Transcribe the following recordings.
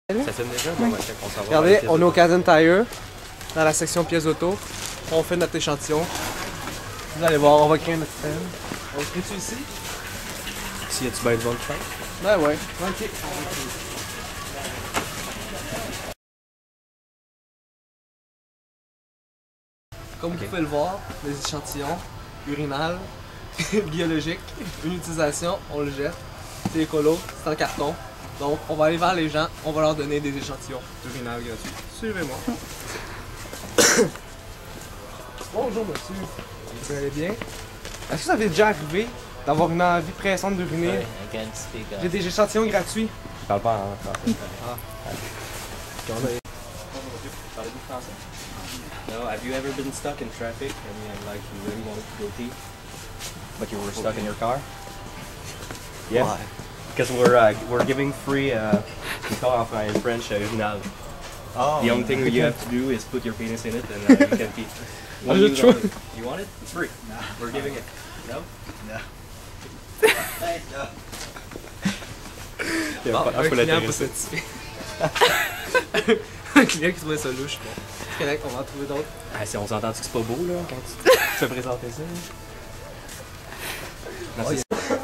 Ça filme déjà? Bon, ouais, on s'en va. Regardez, on est au Canadian Tire, dans la section pièces auto. On fait notre échantillon. Vous allez voir, on va créer notre scène. On le crée-tu ici? Ici, y a-tu bien de bonne chance? Ben ouais, ok. Comme vous pouvez le voir, les échantillons urinales, biologiques, une utilisation, on le jette. C'est écolo, c'est en carton. Donc, on va aller vers les gens, on va leur donner des échantillons urinales gratuits. Suivez-moi. Bonjour monsieur, vous allez bien? Est-ce que ça avez déjà arrivé d'avoir une envie pressante d'uriner? J'ai des échantillons gratuits. Je parle pas en français. Parlez-vous français? No, have you ever been stuck in traffic and like you really wanted to go pee? But you were stuck in your car? Yeah. Why? Because we're giving free in French urinal. Oh. The only thing you have to do is put your penis in it and you can pee. Is it true? You want it? It's free. No. We're giving it. No? No. Yeah, Bon, un client pas satisfait. Un client qui trouvait ça louche. Bon, c'est correct, on va en trouver d'autres. Ah, si on s'entend que c'est pas beau là quand tu te fais présenter ça. Merci.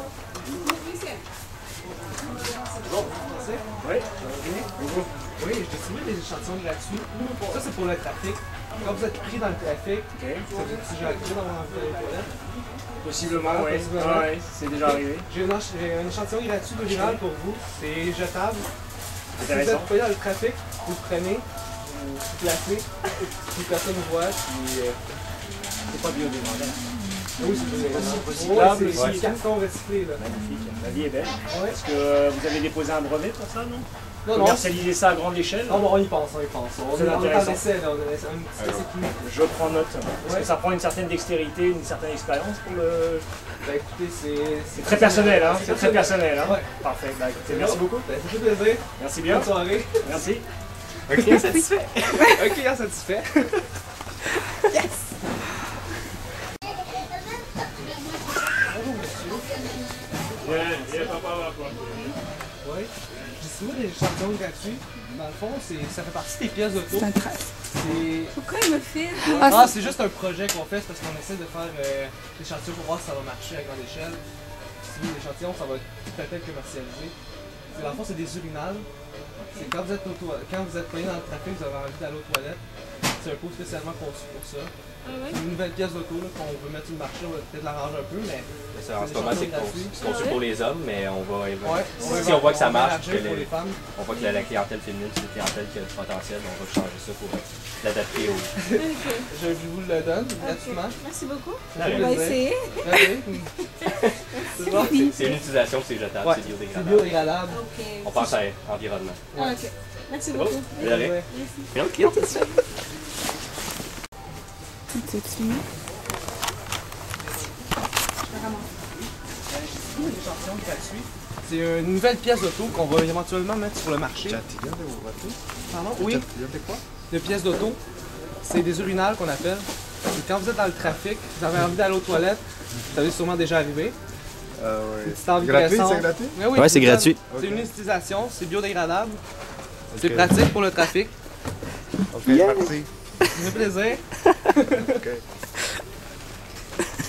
Oui. Oui, je distribue des échantillons gratuits. Ça, c'est pour le trafic. Quand vous êtes pris dans le trafic, c'est déjà arrivé dans les toilettes. Possiblement, oui. Possiblement. Ah, ouais, c'est déjà arrivé. J'ai un échantillon gratuit d'urinal pour vous. C'est jetable. Si vous Intéressant. êtes pris dans le trafic, vous le prenez, vous placez, puis personne ne voit, puis C'est pas biodégradable. oui, c'est Recyclable c'est aussi. du carton recyclé, là. Magnifique. La vie est belle. Ouais. Est-ce que vous avez déposé un brevet pour ça, non? Non, non. Commercialiser ça à grande échelle? Non, bon, on y pense, on y pense. On C'est est en intéressant. essai, là. On a un petit essai clinique. Je prends note. Est-ce Ouais. que ça prend une certaine dextérité, une certaine expérience pour le... Ben écoutez, c'est C'est très personnel, hein? C'est très personnel, hein? Ouais. Parfait. Bah, écoutez, merci beaucoup. Ben, ça fait plaisir. Merci bien. Bonne soirée. Merci. Un client satisfait. Un client satisfait. Bonjour monsieur. Oui. Je distribue des échantillons gratuits. Dans le fond, ça fait partie des pièces d'auto. C'est un trace. C'est Pourquoi il me fait? c'est juste un projet qu'on fait parce qu'on essaie de faire des échantillons pour voir si ça va marcher à grande échelle. Si l'échantillon, ça va peut-être commercialisé. Dans le fond, c'est des urinales. C'est quand vous êtes pogné dans le trafic, vous avez envie d'aller aux toilettes. C'est un pot spécialement conçu pour ça. C'est une nouvelle pièce d'auto qu'on veut mettre sur le marché, on va peut-être l'arranger un peu, mais En ce moment, c'est conçu pour les hommes, mais on va ouais, si on voit que ça marche, que pour les femmes. on voit que la clientèle féminine, c'est une clientèle qui a du potentiel, on va changer ça pour l'adapter au. Je vous le donne gratuitement. Merci beaucoup. Ça fait On va plaisir. essayer. Oui. C'est bon? C'est une utilisation, c'est jetable, Ouais, c'est c'est biodégradable. biodégradable. Ok. On pense à l'environnement. Ah, ok. Merci C'est beaucoup. bon? De rien. Ouais. Et l'autre client, c'est ça. Tu filmes? Des échantillons gratuits. C'est une nouvelle pièce d'auto qu'on va éventuellement mettre sur le marché. Pardon? Oui. De pièces d'auto. C'est des urinales qu'on appelle. Et quand vous êtes dans le trafic, vous avez envie d'aller aux toilettes, ça avez sûrement déjà arrivé. Une petite envie pressante. C'est gratuit? Oui, oui, Ouais, c'est gratuit. C'est une utilisation, c'est biodégradable. C'est pratique pour le trafic. Ok, merci. Ça fait plaisir. Ok.